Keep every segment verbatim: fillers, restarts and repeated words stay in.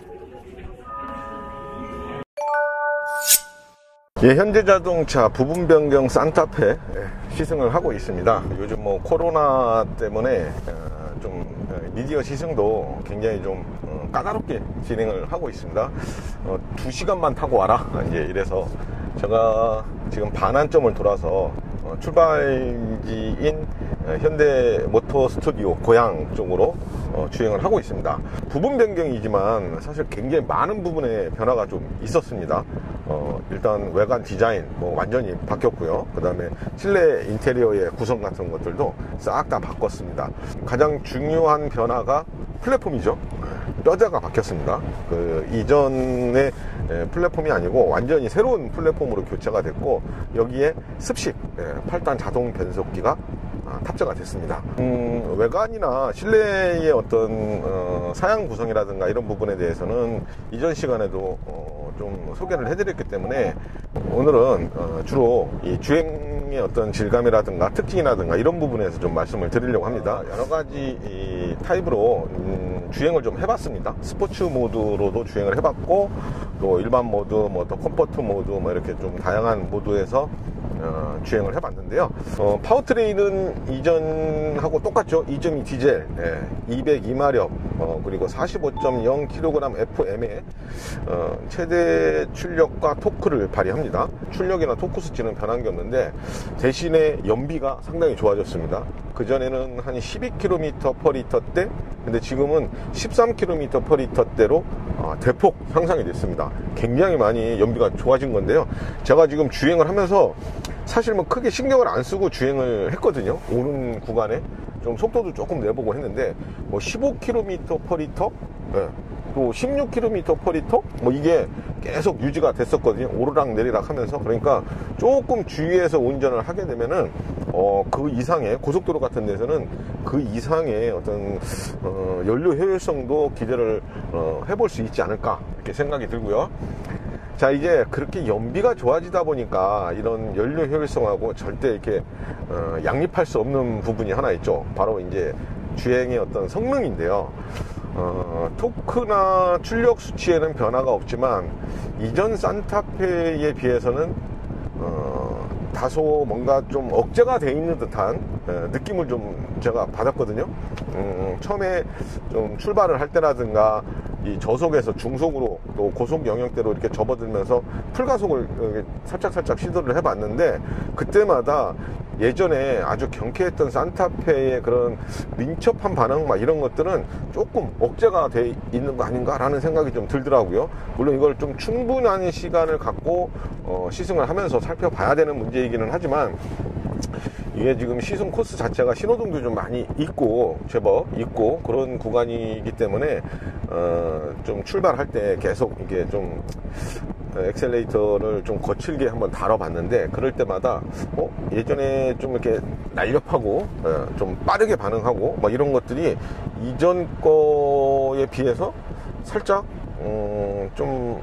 예, 현대자동차 부분 변경 산타페 시승을 하고 있습니다. 요즘 뭐 코로나 때문에 좀 미디어 시승도 굉장히 좀 까다롭게 진행을 하고 있습니다. 어, 두 시간만 타고 와라 이제 이래서 제가 지금 반환점을 돌아서 출발지인 현대 모터 스튜디오 고양 쪽으로 주행을 하고 있습니다. 부분 변경이지만 사실 굉장히 많은 부분에 변화가 좀 있었습니다. 어, 일단 외관 디자인 뭐 완전히 바뀌었고요. 그 다음에 실내 인테리어의 구성 같은 것들도 싹 다 바꿨습니다. 가장 중요한 변화가 플랫폼이죠. 뼈대가 바뀌었습니다. 그 이전의 플랫폼이 아니고 완전히 새로운 플랫폼으로 교체가 됐고, 여기에 습식 팔 단 자동 변속기가 탑재가 됐습니다. 음, 외관이나 실내의 어떤 어, 사양 구성이라든가 이런 부분에 대해서는 이전 시간에도 어, 좀 소개를 해드렸기 때문에 오늘은 어, 주로 이 주행의 어떤 질감이라든가 특징이라든가 이런 부분에서 좀 말씀을 드리려고 합니다. 여러 가지 이 타입으로 음, 주행을 좀 해봤습니다. 스포츠 모드로도 주행을 해봤고, 또 일반 모드, 뭐 또 컴포트 모드, 뭐 이렇게 좀 다양한 모드에서 어, 주행을 해봤는데요. 어, 파워트레인은 이전하고 똑같죠. 이 점 이 디젤, 예, 이백이 마력, 어, 그리고 사십오 점 영 킬로그램 에프엠의 어, 최대 출력과 토크를 발휘합니다. 출력이나 토크 수치는 변한 게 없는데 대신에 연비가 상당히 좋아졌습니다. 그전에는 한 십이 킬로미터 퍼 리터대, 근데 지금은 십삼 킬로미터 퍼 리터대로 어, 대폭 향상이 됐습니다. 굉장히 많이 연비가 좋아진 건데요. 제가 지금 주행을 하면서 사실 뭐 크게 신경을 안 쓰고 주행을 했거든요. 오는 구간에 좀 속도도 조금 내보고 했는데 뭐 십오 킬로미터 퍼 리터, 네. 또 십육 킬로미터 퍼 리터, 뭐 이게 계속 유지가 됐었거든요. 오르락 내리락 하면서. 그러니까 조금 주의해서 운전을 하게 되면은 어, 그 이상의 고속도로 같은 데서는 그 이상의 어떤 어, 연료 효율성도 기대를 어, 해볼 수 있지 않을까 이렇게 생각이 들고요. 자, 이제 그렇게 연비가 좋아지다 보니까 이런 연료 효율성하고 절대 이렇게 어, 양립할 수 없는 부분이 하나 있죠. 바로 이제 주행의 어떤 성능인데요. 어, 토크나 출력 수치에는 변화가 없지만 이전 산타페에 비해서는 어, 다소 뭔가 좀 억제가 돼 있는 듯한 에, 느낌을 좀 제가 받았거든요. 음, 처음에 좀 출발을 할 때라든가 이 저속에서 중속으로 또 고속 영역대로 이렇게 접어들면서 풀가속을 살짝살짝 시도를 해봤는데, 그때마다 예전에 아주 경쾌했던 산타페의 그런 민첩한 반응 막 이런 것들은 조금 억제가 돼 있는 거 아닌가라는 생각이 좀 들더라고요. 물론 이걸 좀 충분한 시간을 갖고 어, 시승을 하면서 살펴봐야 되는 문제이기는 하지만, 이게 지금 시승 코스 자체가 신호등도 좀 많이 있고 제법 있고 그런 구간이기 때문에 어, 좀 출발할 때 계속 이게 좀 엑셀레이터를 좀 거칠게 한번 다뤄봤는데, 그럴 때마다 어? 예전에 좀 이렇게 날렵하고 어, 좀 빠르게 반응하고 막 이런 것들이 이전 거에 비해서 살짝 음, 좀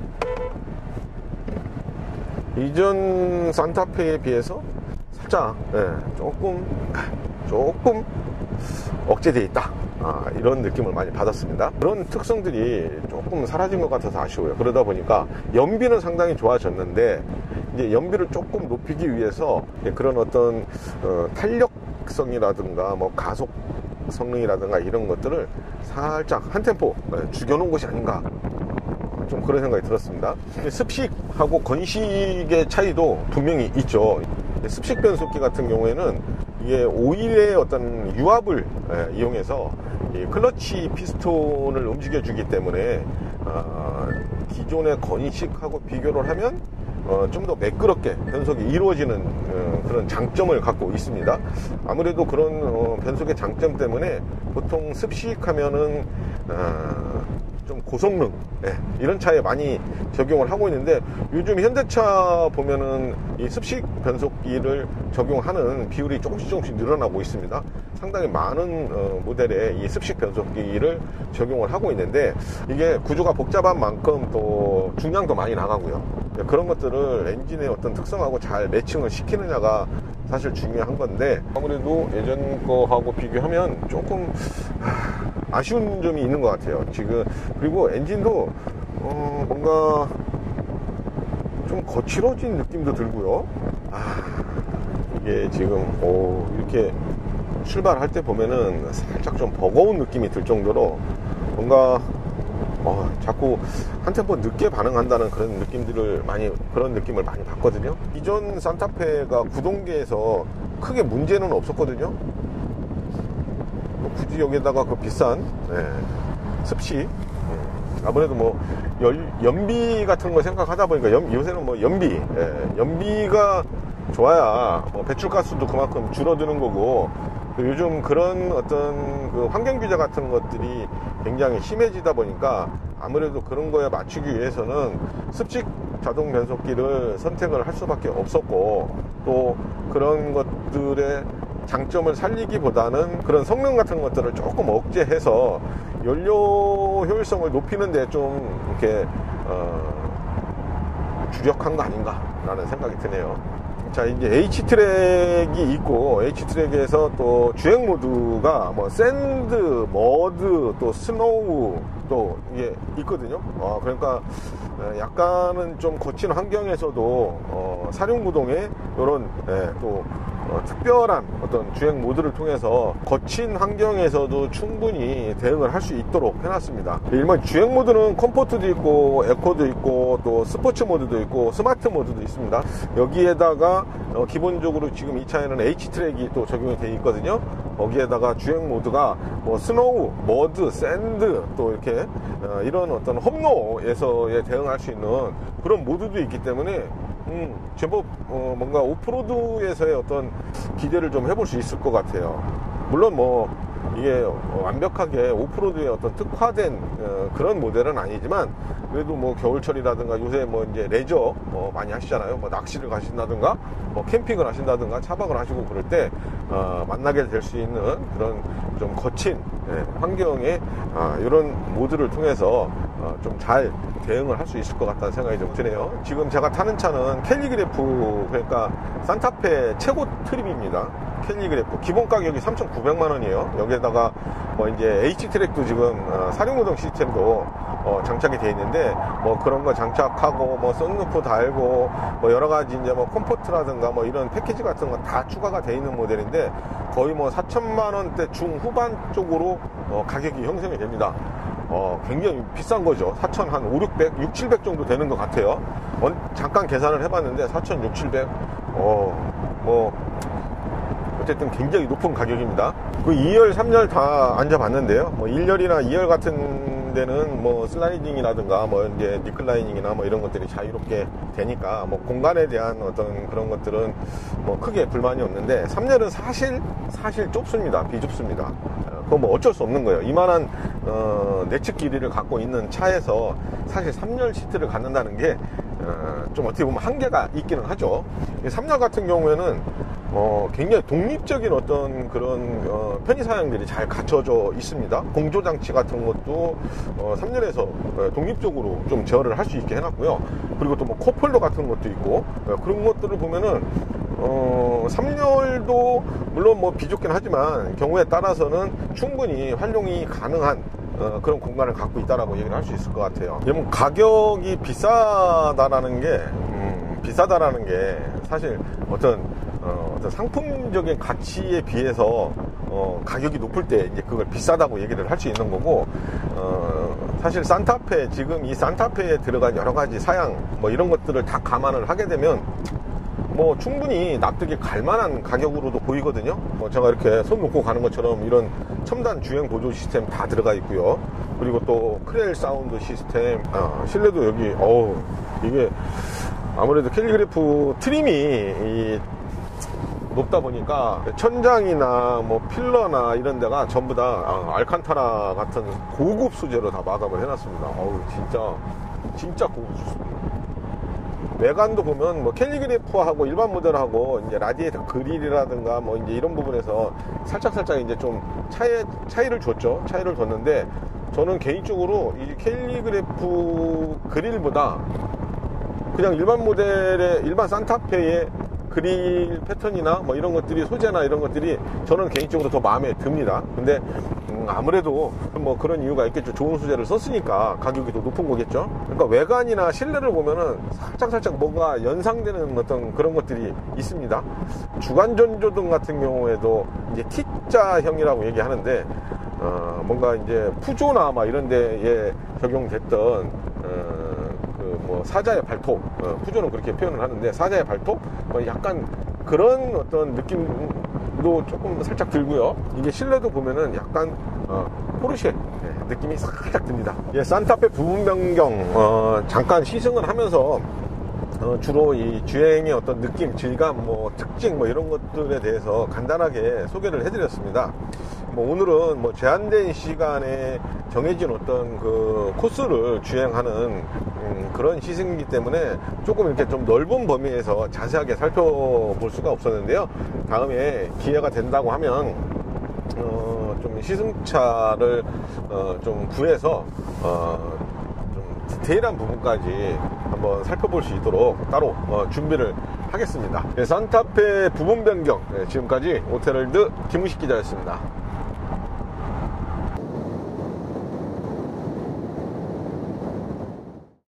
이전 산타페에 비해서 살짝 예, 조금 조금 억제되어 있다, 아, 이런 느낌을 많이 받았습니다. 그런 특성들이 조금 사라진 것 같아서 아쉬워요. 그러다 보니까 연비는 상당히 좋아졌는데 이제 연비를 조금 높이기 위해서 그런 어떤 어, 탄력성이라든가 뭐 가속 성능이라든가 이런 것들을 살짝 한 템포 예, 죽여놓은 것이 아닌가, 좀 그런 생각이 들었습니다. 습식하고 건식의 차이도 분명히 있죠. 습식 변속기 같은 경우에는 이게 오일의 어떤 유압을 예, 이용해서 이 클러치 피스톤을 움직여 주기 때문에 어, 기존의 건식하고 비교를 하면 어, 좀 더 매끄럽게 변속이 이루어지는 어, 그런 장점을 갖고 있습니다. 아무래도 그런 어, 변속의 장점 때문에 보통 습식하면은 어, 좀 고성능, 예, 이런 차에 많이 적용을 하고 있는데, 요즘 현대차 보면은 이 습식 변속기를 적용하는 비율이 조금씩 조금씩 늘어나고 있습니다. 상당히 많은 어, 모델에 이 습식 변속기를 적용을 하고 있는데, 이게 구조가 복잡한 만큼 또 중량도 많이 나가고요. 예, 그런 것들을 엔진의 어떤 특성하고 잘 매칭을 시키느냐가 사실 중요한 건데, 아무래도 예전 거하고 비교하면 조금 하... 아쉬운 점이 있는 것 같아요 지금. 그리고 엔진도 어 뭔가 좀 거칠어진 느낌도 들고요. 아, 이게 지금 오 이렇게 출발할 때 보면은 살짝 좀 버거운 느낌이 들 정도로 뭔가 어, 자꾸 한 템포 늦게 반응한다는 그런 느낌들을 많이 그런 느낌을 많이 받거든요. 이전 산타페가 구동계에서 크게 문제는 없었거든요. 굳이 여기다가 그 비싼 네, 습시 네, 아무래도 뭐 열, 연비 같은 거 생각하다 보니까 연, 요새는 뭐 연비 네, 연비가 좋아야 뭐 배출가스도 그만큼 줄어드는 거고, 요즘 그런 어떤 그 환경 규제 같은 것들이 굉장히 심해지다 보니까 아무래도 그런 거에 맞추기 위해서는 습식 자동 변속기를 선택을 할 수밖에 없었고, 또 그런 것들의 장점을 살리기보다는 그런 성능 같은 것들을 조금 억제해서 연료 효율성을 높이는 데 좀 이렇게 어, 주력한 거 아닌가 라는 생각이 드네요. 자, 이제 H트랙이 있고, H트랙에서 또 주행 모드가 뭐 샌드, 머드, 또 스노우 또 이게 있거든요. 어, 그러니까 약간은 좀 거친 환경에서도 어, 사륜구동에 이런 예, 또 어, 특별한 어떤 주행 모드를 통해서 거친 환경에서도 충분히 대응을 할 수 있도록 해놨습니다. 일반 주행 모드는 컴포트도 있고 에코도 있고 또 스포츠 모드도 있고 스마트 모드도 있습니다. 여기에다가 어, 기본적으로 지금 이 차에는 H트랙이 또 적용이 되어 있거든요. 거기에다가 주행 모드가 뭐 스노우, 머드, 샌드 또 이렇게 어, 이런 어떤 험로에서에 대응할 수 있는 그런 모드도 있기 때문에 음, 제법 어, 뭔가 오프로드에서의 어떤 기대를 좀 해볼 수 있을 것 같아요. 물론 뭐 이게 완벽하게 오프로드에 어떤 특화된 어, 그런 모델은 아니지만, 그래도 뭐 겨울철이라든가 요새 뭐 이제 레저 뭐 많이 하시잖아요. 뭐 낚시를 가신다든가 뭐 캠핑을 하신다든가 차박을 하시고 그럴 때 어, 만나게 될 수 있는 그런 좀 거친 예, 환경에 아, 이런 모드를 통해서 어, 좀 잘 대응을 할 수 있을 것 같다는 생각이 좀 드네요. 지금 제가 타는 차는 캘리그래프, 그러니까 산타페 최고 트립입니다. 캘리그래프 기본 가격이 삼천구백만 원이에요. 여기에다가 뭐 이제 H트랙도 지금 어, 사륜구동 시스템도 어, 장착이 되어 있는데, 뭐 그런 거 장착하고 뭐 선루프 달고 뭐 여러 가지 이제 뭐 컴포트라든가 뭐 이런 패키지 같은 거 다 추가가 되어 있는 모델인데, 거의 뭐 사천만 원대 중후반 쪽으로 어, 가격이 형성이 됩니다. 어, 굉장히 비싼 거죠. 사천 한 오륙백, 육칠백 정도 되는 것 같아요. 원, 잠깐 계산을 해봤는데 사천 육칠백, 어, 뭐 어쨌든 굉장히 높은 가격입니다. 그 이 열, 삼 열 다 앉아봤는데요. 뭐 일 열이나 이 열 같은 데는 뭐 슬라이딩이라든가 뭐 이제 리클라이닝이나 뭐 이런 것들이 자유롭게 되니까 뭐 공간에 대한 어떤 그런 것들은 뭐 크게 불만이 없는데, 삼 열은 사실 사실 좁습니다. 비좁습니다. 그건 뭐 어쩔 수 없는 거예요. 이만한 어, 내측 길이를 갖고 있는 차에서 사실 삼 열 시트를 갖는다는 게 어, 좀 어떻게 보면 한계가 있기는 하죠. 삼 열 같은 경우에는 어, 굉장히 독립적인 어떤 그런 어, 편의사양들이 잘 갖춰져 있습니다. 공조장치 같은 것도 어, 삼 열에서 어, 독립적으로 좀 제어를 할 수 있게 해놨고요. 그리고 또 뭐 컵홀더 같은 것도 있고 어, 그런 것들을 보면은 어, 삼 열도 물론 뭐 비좁긴 하지만 경우에 따라서는 충분히 활용이 가능한 어, 그런 공간을 갖고 있다라고 얘기를 할 수 있을 것 같아요. 왜냐면 가격이 비싸다라는 게 음, 비싸다라는 게 사실 어떤 어, 어떤 상품적인 가치에 비해서 어, 가격이 높을 때 이제 그걸 비싸다고 얘기를 할 수 있는 거고, 어, 사실 산타페 지금 이 산타페에 들어간 여러 가지 사양 뭐 이런 것들을 다 감안을 하게 되면 뭐 충분히 납득이 갈 만한 가격으로도 보이거든요. 뭐 제가 이렇게 손 놓고 가는 것처럼 이런 첨단 주행 보조 시스템 다 들어가 있고요. 그리고 또 크레일 사운드 시스템, 아, 실내도 여기 어우 이게 아무래도 캘리그래프 트림이 이 높다 보니까 천장이나 뭐 필러나 이런 데가 전부 다 아, 알칸타라 같은 고급 소재로 다 마감을 해놨습니다. 어우 진짜 진짜 고급 소재입니다. 외관도 보면 뭐 캘리그래프하고 일반 모델하고 이제 라디에이터 그릴이라든가 뭐 이제 이런 부분에서 살짝 살짝 이제 좀 차이 차이를 줬죠. 차이를 뒀는데, 저는 개인적으로 이 캘리그래프 그릴보다 그냥 일반 모델의 일반 산타페의 그릴 패턴이나 뭐 이런 것들이 소재나 이런 것들이 저는 개인적으로 더 마음에 듭니다. 근데 음 아무래도 뭐 그런 이유가 있겠죠. 좋은 소재를 썼으니까 가격이 더 높은 거겠죠. 그러니까 외관이나 실내를 보면은 살짝 살짝 뭔가 연상되는 어떤 그런 것들이 있습니다. 주간 전조등 같은 경우에도 이제 T자형이라고 얘기하는데 어 뭔가 이제 푸조나 막 이런 데에 적용됐던 어 그 뭐 사자의 발톱, 어 푸조는 그렇게 표현을 하는데 사자의 발톱 뭐 약간 그런 어떤 느낌도 조금 살짝 들고요. 이게 실내도 보면은 약간 어, 포르쉐 느낌이 살짝 듭니다. 예, 산타페 부분 변경 어, 잠깐 시승을 하면서 어, 주로 이 주행의 어떤 느낌, 질감, 뭐 특징 뭐 이런 것들에 대해서 간단하게 소개를 해드렸습니다. 뭐 오늘은 뭐 제한된 시간에 정해진 어떤 그 코스를 주행하는 음, 그런 시승이기 때문에 조금 이렇게 좀 넓은 범위에서 자세하게 살펴볼 수가 없었는데요. 다음에 기회가 된다고 하면 어, 좀 시승차를 어, 좀 구해서 어, 좀 디테일한 부분까지 한번 살펴볼 수 있도록 따로 어, 준비를 하겠습니다. 네, 산타페 부분 변경 네, 지금까지 오테월드 김우식 기자였습니다.